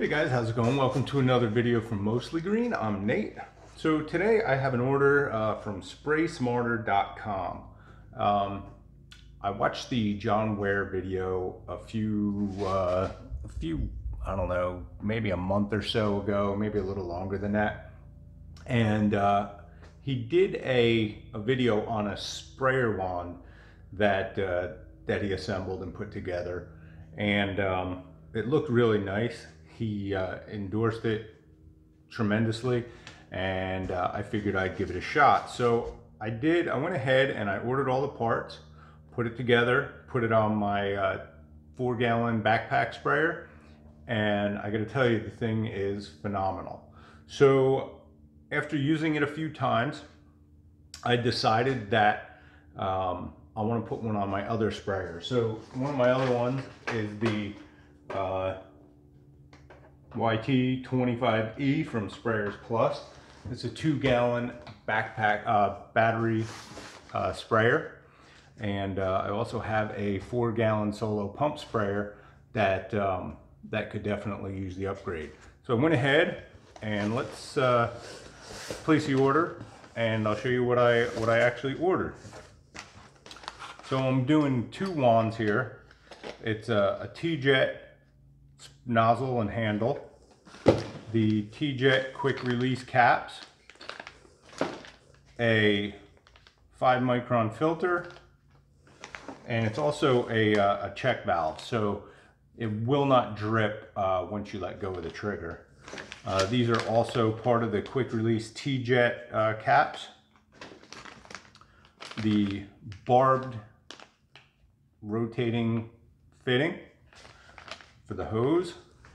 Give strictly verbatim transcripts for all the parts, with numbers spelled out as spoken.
Hey guys, how's it going? Welcome to another video from Mostly Green. I'm Nate. So today I have an order uh, from spray smarter dot com. Um, I watched the John Ware video a few, uh, a few, I don't know, maybe a month or so ago, maybe a little longer than that. And uh, he did a, a video on a sprayer wand that, uh, that he assembled and put together. And um, it looked really nice. He uh, endorsed it tremendously, and uh, I figured I'd give it a shot. So I did, I went ahead and I ordered all the parts, put it together, put it on my uh, four gallon backpack sprayer, and I gotta tell you, the thing is phenomenal. So after using it a few times, I decided that um, I want to put one on my other sprayer. So one of my other ones is the uh, Y T twenty-five E from Sprayers Plus. It's a two gallon backpack uh, battery uh, sprayer. And uh, I also have a four gallon solo pump sprayer that, um, that could definitely use the upgrade. So I went ahead and let's uh, place the order, and I'll show you what I, what I actually ordered. So I'm doing two wands here. It's a, a T-Jet nozzle and handle, the T-Jet quick release caps, a five micron filter, and it's also a, uh, a check valve, so it will not drip uh, once you let go of the trigger. Uh, these are also part of the quick release T-Jet uh, caps. The barbed rotating fitting for the hose,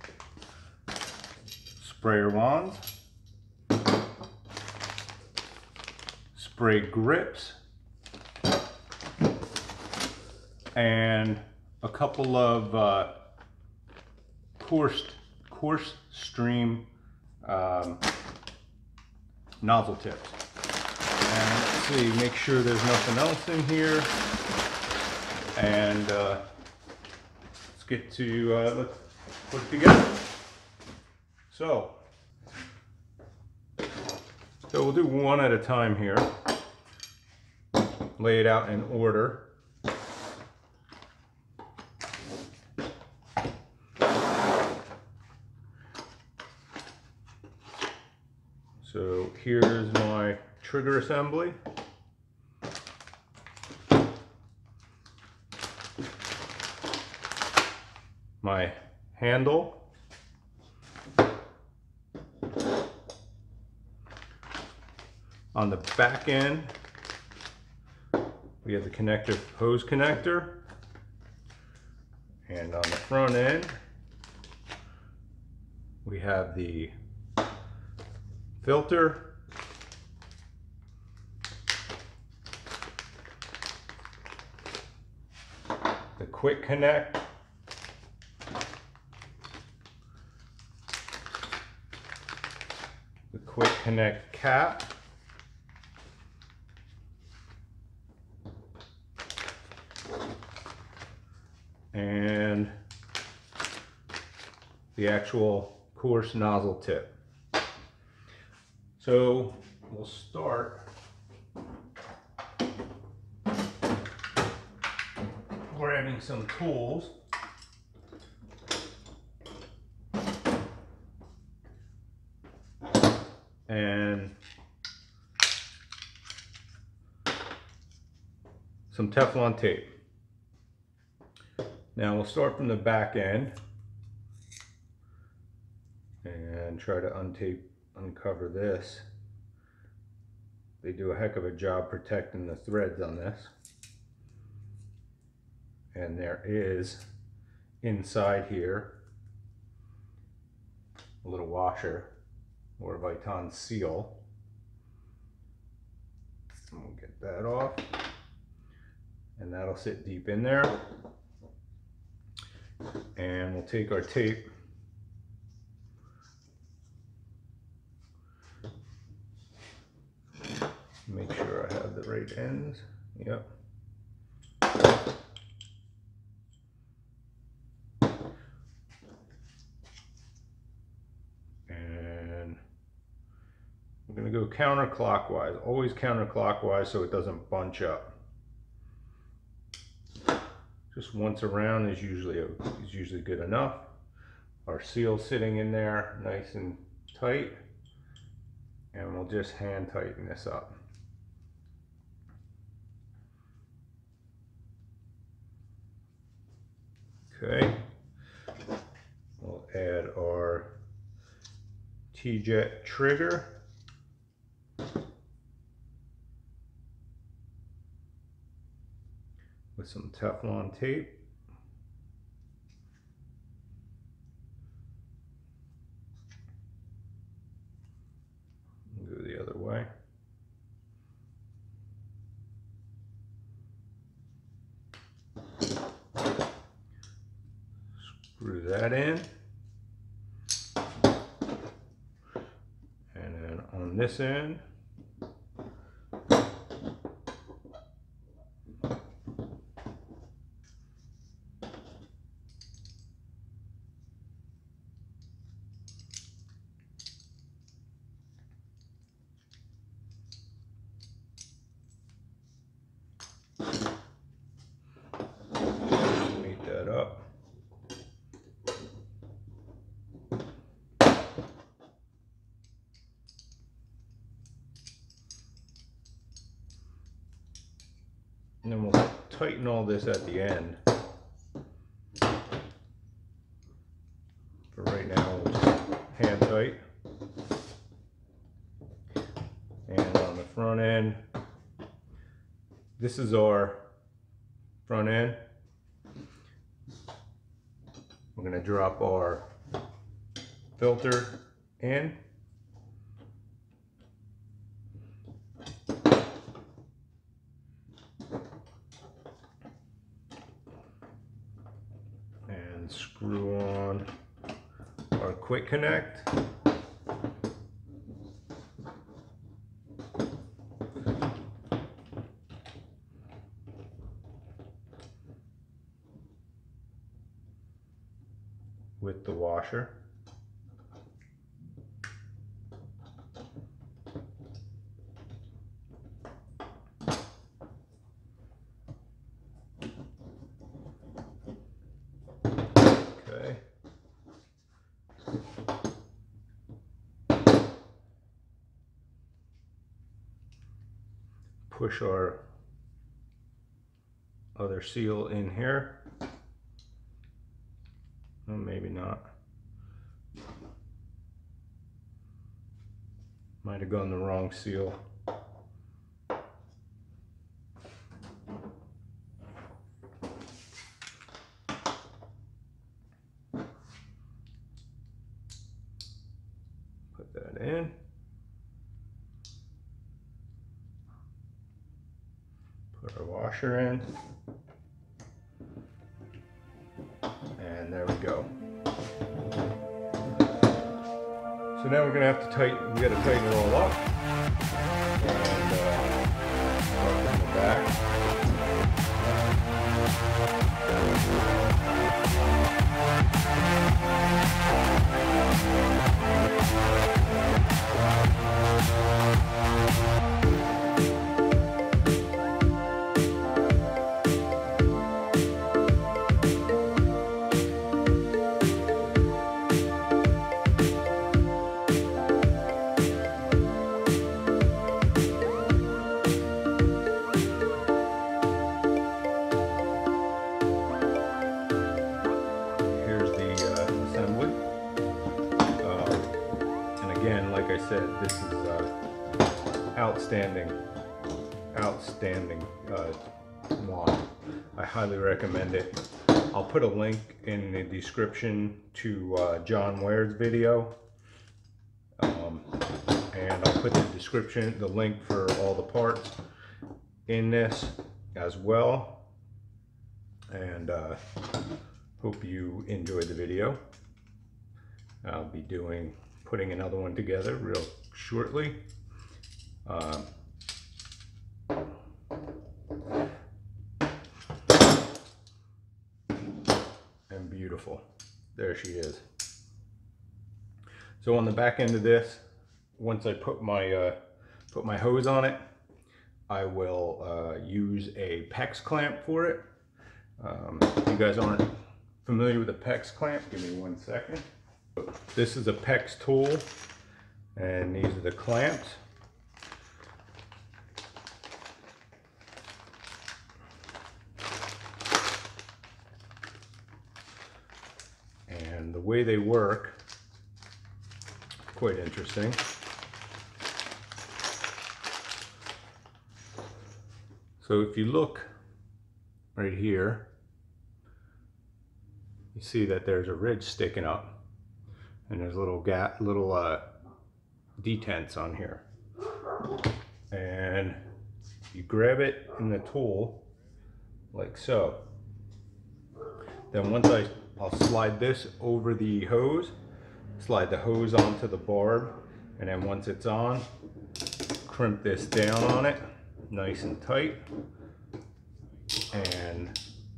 sprayer wands, spray grips, and a couple of uh, coarse, coarse stream um, nozzle tips. And let's see, make sure there's nothing else in here. And uh, let's get to, uh, let's put it together. So, so we'll do one at a time here. Lay it out in order. So here's my trigger assembly. My handle. On the back end, we have the connector, hose connector. And on the front end, we have the filter, the quick connect, the quick connect cap, and the actual coarse nozzle tip. So we'll start grabbing some tools. And some Teflon tape. Now we'll start from the back end and try to untape, uncover this. They do a heck of a job protecting the threads on this. And there is inside here a little washer or Viton seal. And we'll get that off, and that'll sit deep in there. And we'll take our tape, make sure I have the right ends. Yep. We're going to go counterclockwise, always counterclockwise so it doesn't bunch up. Just once around is usually is usually good enough. Our seal sitting in there nice and tight, and we'll just hand tighten this up. Okay, we'll add our T-Jet trigger. With some Teflon tape. Go the other way. Screw that in. And then on this end, meet that up. And then we'll tighten all this at the end. For right now, we'll just hand tight. And on the front end, this is our front end. We're going to drop our filter in. And screw on our quick connect. With the washer. Okay. Push our other seal in here. Well, maybe not. Might have gone the wrong seal. Put that in. Put our washer in. And there we go. So now we're going to have to tighten, we got to tighten it all up. And uh, start from the back. Like I said, this is uh, outstanding, outstanding uh, wand. I highly recommend it. I'll put a link in the description to uh, John Ware's video, um, and I'll put the description, the link for all the parts in this as well. And uh, hope you enjoyed the video. I'll be doing putting another one together real shortly. Um, and beautiful. There she is. So on the back end of this, once I put my uh, put my hose on it, I will uh, use a PEX clamp for it. Um, if you guys aren't familiar with a PEX clamp, give me one second. This is a PEX tool, and these are the clamps. And the way they work, quite interesting. So if you look right here, you see that there's a ridge sticking up, and there's little gap, little uh, detents on here. And you grab it in the tool like so. Then once I, I'll slide this over the hose, slide the hose onto the barb, and then once it's on, crimp this down on it, nice and tight, and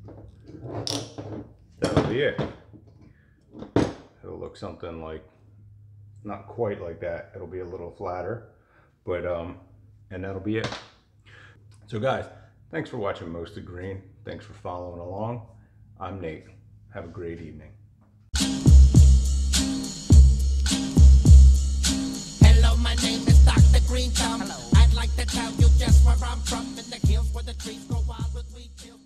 that'll be it. It'll look something like, not quite like that, it'll be a little flatter, but um, and that'll be it. So guys, thanks for watching Mostly Green. Thanks for following along. I'm Nate. Have a great evening. Hello, my name is Doctor Green Thumb. Hello. I'd like to tell you just where I'm from, in the hills where the trees grow wild with wheat fields.